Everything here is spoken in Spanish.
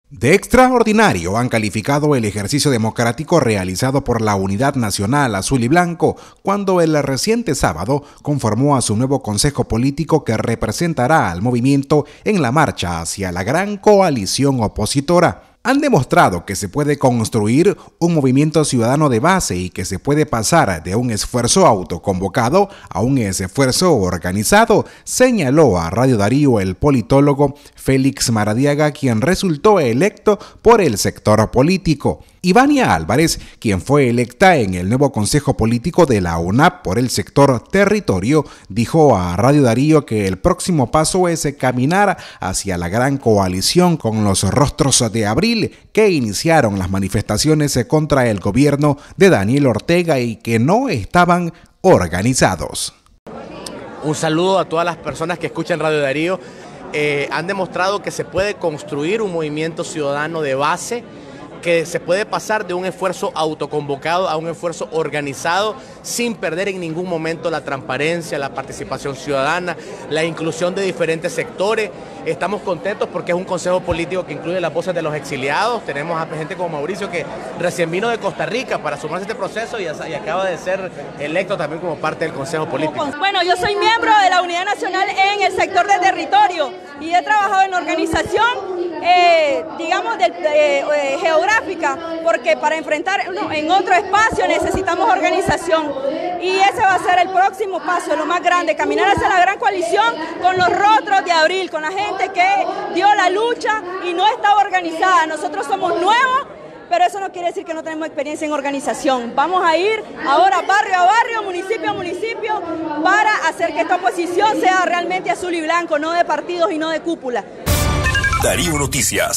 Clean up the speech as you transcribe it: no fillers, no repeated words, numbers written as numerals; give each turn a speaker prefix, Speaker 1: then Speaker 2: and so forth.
Speaker 1: De extraordinario han calificado el ejercicio democrático realizado por la Unidad Nacional Azul y Blanco cuando el reciente sábado conformó a su nuevo consejo político que representará al movimiento en la marcha hacia la gran coalición opositora. Han demostrado que se puede construir un movimiento ciudadano de base y que se puede pasar de un esfuerzo autoconvocado a un esfuerzo organizado, señaló a Radio Darío el politólogo Félix Maradiaga, quien resultó electo por el sector político. Ivania Álvarez, quien fue electa en el nuevo consejo político de la UNAP por el sector territorio, dijo a Radio Darío que el próximo paso es caminar hacia la gran coalición con los rostros de abril que iniciaron las manifestaciones contra el gobierno de Daniel Ortega y que no estaban organizados.
Speaker 2: Un saludo a todas las personas que escuchan Radio Darío. Han demostrado que se puede construir un movimiento ciudadano de base, que se puede pasar de un esfuerzo autoconvocado a un esfuerzo organizado sin perder en ningún momento la transparencia, la participación ciudadana, la inclusión de diferentes sectores. Estamos contentos porque es un consejo político que incluye las voces de los exiliados. Tenemos a gente como Mauricio que recién vino de Costa Rica para sumarse a este proceso y acaba de ser electo también como parte del consejo político.
Speaker 3: Bueno, yo soy miembro de la Unidad Nacional en el sector de territorio y he trabajado en la organización geográfica, porque para enfrentar en otro espacio necesitamos organización y ese va a ser el próximo paso, lo más grande, caminar hacia la gran coalición con los rostros de abril, con la gente que dio la lucha y no estaba organizada. Nosotros somos nuevos, pero eso no quiere decir que no tenemos experiencia en organización. Vamos a ir ahora barrio a barrio, municipio a municipio, para hacer que esta oposición sea realmente azul y blanco, no de partidos y no de cúpula.
Speaker 4: Darío Noticias.